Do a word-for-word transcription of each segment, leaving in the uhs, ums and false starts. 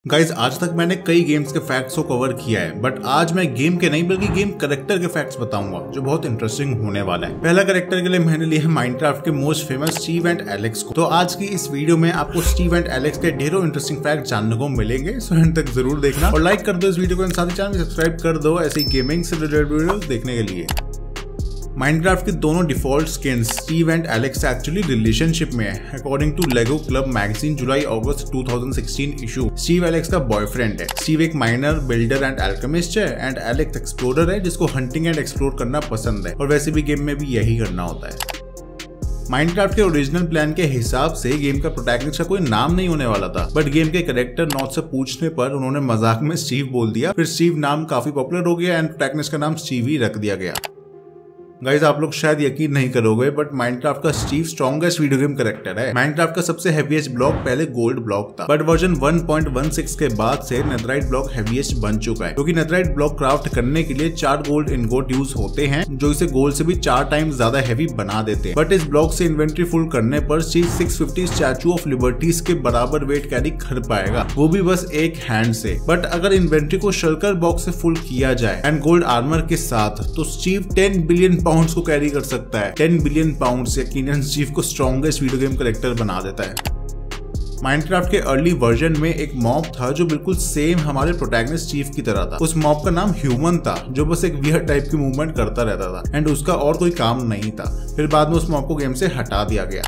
Guys आज तक मैंने कई गेम्स के फैक्ट्स को कवर किया है, बट आज मैं गेम के नहीं बल्कि गेम करेक्टर के फैक्ट्स बताऊंगा जो बहुत इंटरेस्टिंग होने वाला है। पहला करेक्टर के लिए मैंने लिया है माइनक्राफ्ट के most famous Steve and Alex को। तो आज की इस वीडियो में आपको स्टीव एंड एलेक्स के ढेरों इंटरेस्टिंग फैक्ट जानने को मिलेंगे, सो एंड तक जरूर देखना और लाइक कर दो इस वीडियो को, साथ ही चैनल सब्सक्राइब कर दो ऐसी गेमिंग से रिलेटेड वीडियोस देखने के लिए। माइनक्राफ्ट के दोनों default skins Steve and Alex actually relationship में है। According to Lego club magazine जुलाई अगस्त दो हज़ार सोलह इशू, स्टीव एलेक्स का बॉयफ्रेंड है। स्टीव एक माइनर, बिल्डर एंड एल्केमिस्ट है एंड एलेक्स एक्सप्लोरर है जिसको हंटिंग एंड एक्सप्लोर करना पसंद है और वैसे भी गेम में भी यही करना होता है। माइनक्राफ्ट के ओरिजिनल प्लान के हिसाब से गेम का प्रोटैगनिस्ट का कोई नाम नहीं होने वाला था, बट गेम के कैरेक्टर नॉट से पूछने पर उन्होंने मजाक में स्टीव बोल दिया। फिर स्टीव नाम काफी पॉपुलर हो गया एंड प्रोटैगनिस्ट का नाम स्टीव ही रख दिया गया। गाइस आप लोग शायद यकीन नहीं करोगे, बट माइनक्राफ्ट का Steve strongest video game character है। माइनक्राफ्ट का सबसे हेवीएस्ट ब्लॉक पहले गोल्ड ब्लॉक था, but version one point one six के बाद से नेथराइट ब्लॉक हेवीएस्ट बन चुका है, क्योंकि नेथराइट ब्लॉक क्राफ्ट करने के लिए चार गोल्ड इनगोट यूज होते हैं जो इसे गोल्ड से भी चार टाइम ज्यादा हैवी बना देते हैं। बट इस ब्लॉक से इन्वेंट्री फुल करने पर Steve six fifty statue of liberties के बराबर वेट कैरी कर पाएगा, वो भी बस एक हैंड से। बट अगर इन्वेंट्री को शल्कर बॉक्स से फुल किया जाए एंड गोल्ड आर्मर के साथ, तो स्टीव टेन बिलियन पाउंड्स को कैरी कर सकता है। टेन बिलियन पाउंड्स यकीनन स्टीव को स्ट्रॉन्गेस्ट वीडियो गेम कैरेक्टर बना देता है। माइनक्राफ्ट के अर्ली वर्जन में एक मॉब था जो बिल्कुल सेम हमारे प्रोटैगनिस्ट स्टीव की तरह था। उस मॉब का नाम ह्यूमन था जो बस एक वियर्ड टाइप की मूवमेंट करता रहता था एंड उसका और कोई काम नहीं था। फिर बाद में उस मॉब को गेम से हटा दिया गया।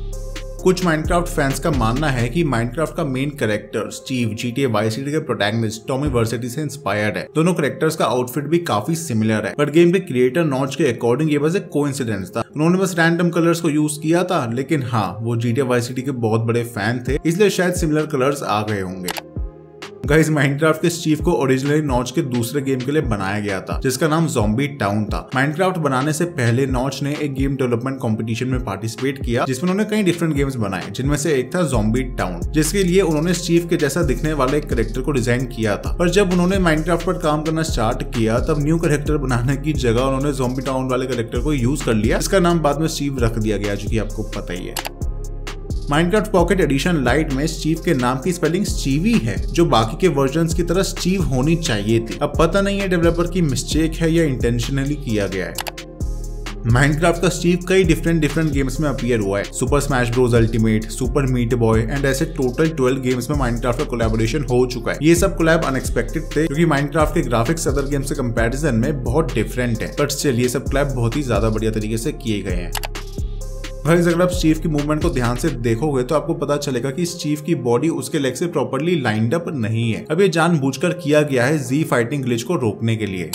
कुछ माइनक्राफ्ट फैंस का मानना है कि माइनक्राफ्ट का main character Steve GTA Vice City के प्रोटैगनिस्ट टॉमी वर्सेटी से इंस्पायर्ड है। दोनों कैरेक्टर्स का आउटफिट भी काफी सिमिलर है, बट गेम के क्रिएटर नॉच के अकॉर्डिंग ये बस एक कोइंसिडेंस था। उन्होंने बस रैंडम कलर्स को यूज किया था, लेकिन हाँ वो जीटीए वाइस सिटी के बहुत बड़े फैन थे इसलिए शायद सिमिलर कलर्स आ गए होंगे। गाइस माइनक्राफ्ट के स्टीव को ओरिजिनली नॉच के दूसरे गेम के लिए बनाया गया था जिसका नाम ज़ॉम्बी टाउन था। माइनक्राफ्ट बनाने से पहले नॉच ने एक गेम डेवलपमेंट कंपटीशन में पार्टिसिपेट किया जिसमें उन्होंने कई डिफरेंट गेम्स बनाए, जिनमें से एक था ज़ॉम्बी टाउन, जिसके लिए उन्होंने स्टीव के जैसा दिखने वाले एक कैरेक्टर को डिजाइन किया था। पर जब उन्होंने माइनक्राफ्ट पर काम करना स्टार्ट किया तब न्यू कैरेक्टर बनाने की जगह उन्होंने ज़ॉम्बी टाउन वाले कैरेक्टर को यूज कर लिया, इसका नाम बाद में स्टीव रख दिया गया जो कि आपको पता ही है। माइनक्राफ्ट पॉकेट एडिशन लाइट में स्टीव के नाम की स्पेलिंग स्टीवी है जो बाकी के वर्जन्स की तरह स्टीव होनी चाहिए थी। अब पता नहीं है डेवलपर की मिस्टेक है या इंटेंशनली किया गया है। माइनक्राफ्ट का स्टीव कई डिफरेंट डिफरेंट गेम्स में अपीयर हुआ है। Super Smash Bros Ultimate, Super Meat Boy and ऐसे टोटल ट्वेल्व गेम्स में माइनक्राफ्ट का कोलैबोरेशन हो चुका है। ये सब कोलैब अनएक्सपेक्टेड थे क्योंकि माइनक्राफ्ट के ग्राफिक्स अदर गेम से कंपैरिजन में बहुत डिफरेंट है, बट स्टिल ये सब कोलैब बहुत ही ज्यादा बढ़िया तरीके से किए गए हैं। गाइस अगर आप स्टीव की मूवमेंट को ध्यान से देखोगे तो आपको पता चलेगा कि स्टीव की बॉडी उसके लेग से प्रॉपर्ली लाइंड अप नहीं है। अब ये जानबूझकर किया गया है जी फाइटिंग ग्लिच को रोकने के लिए।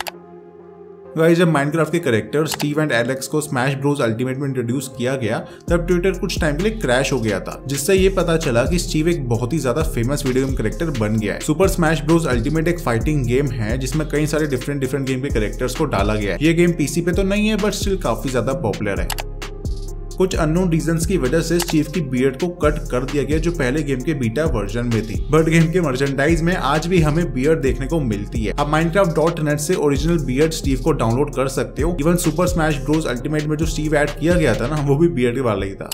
गाइस जब माइनक्राफ्ट के कैरेक्टर स्टीव एंड एलेक्स को स्मैश ब्रोस अल्टीमेट में इंट्रोड्यूस किया गया तब ट्विटर कुछ टाइम के लिए क्रैश हो गया था, जिससे ये पता चला कि स्टीव एक बहुत ही ज्यादा फेमस वीडियो गेम कैरेक्टर बन गया है। सुपर स्मैश ब्रोस अल्टीमेट एक फाइटिंग गेम है जिसमें कई सारे डिफरेंट डिफरेंट गेम के कैरेक्टर्स को डाला गया है। ये गेम पीसी पे तो नहीं है बट स्टिल काफी ज्यादा पॉपुलर है। कुछ अननोन रीजंस की वजह से स्टीव की बियर्ड को कट कर दिया गया जो पहले गेम के बीटा वर्जन में थी, बट गेम के मर्चेंडाइज में आज भी हमें बियर्ड देखने को मिलती है। आप माइनक्राफ्ट डॉट नेट से ओरिजिनल बियर्ड स्टीव को डाउनलोड कर सकते हो। Even Super Smash Bros Ultimate में जो स्टीव ऐड किया गया था ना, वो भी बियर्ड वाला ही था।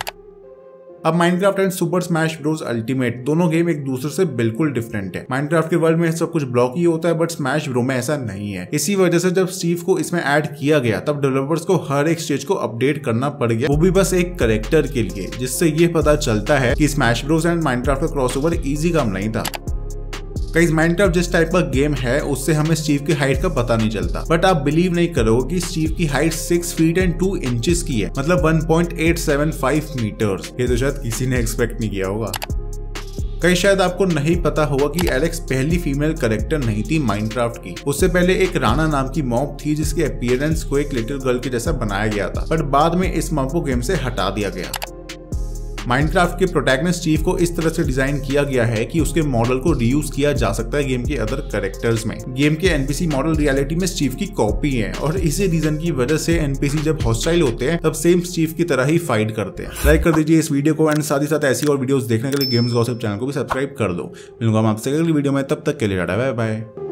अब Minecraft and Super Smash Bros Ultimate दोनों गेम एक दूसरे से बिल्कुल डिफरेंट है। माइनक्राफ्ट के वर्ल्ड में सब कुछ ब्लॉक ही होता है बट स्मैश ब्रो में ऐसा नहीं है। इसी वजह से जब स्टीव को इसमें ऐड किया गया तब डेवलपर्स को हर एक स्टेज को अपडेट करना पड़ गया, वो भी बस एक कैरेक्टर के लिए, जिससे ये पता चलता है कि स्मैश ब्रोस एंड माइनक्राफ्ट का क्रॉसओवर इजी काम नहीं था। गाइस माइनक्राफ्ट जिस टाइप का गेम है उससे हमें स्टीव की हाइट का पता नहीं चलता, बट आप बिलीव नहीं करोगे कि स्टीव की height six feet and two inches की है, मतलब one point eight seven five metres. ये तो शायद किसी ने एक्सपेक्ट नहीं किया होगा। कहीं शायद आपको नहीं पता होगा कि एलेक्स पहली फीमेल कैरेक्टर नहीं थी माइनक्राफ्ट की। उससे पहले एक राना नाम की मॉब थी जिसके अपीयरेंस को एक लिटिल गर्ल के जैसा बनाया गया था, बट बाद में इस मॉब को गेम से हटा दिया गया। माइनक्राफ्ट के प्रोटैगनिस्ट स्टीव को इस तरह से डिजाइन किया गया है कि उसके मॉडल को रीयूज किया जा सकता है गेम के अदर कैरेक्टर्स में। गेम के एनपीसी मॉडल रियलिटी में स्टीव की कॉपी है और इसी रीजन की वजह से एनपीसी जब हॉस्टाइल होते हैं तब सेम स्टीव की तरह ही फाइट करते हैं। लाइक कर दीजिए इस वीडियो को एंड साथ ही साथ ऐसी और वीडियोस देखने के लिए गेम्स गॉसिप चैनल को भी सब्सक्राइब कर दो। मिलूंगा आपसे अगली वीडियो में, तब तक के लिए टाटा बाय बाय।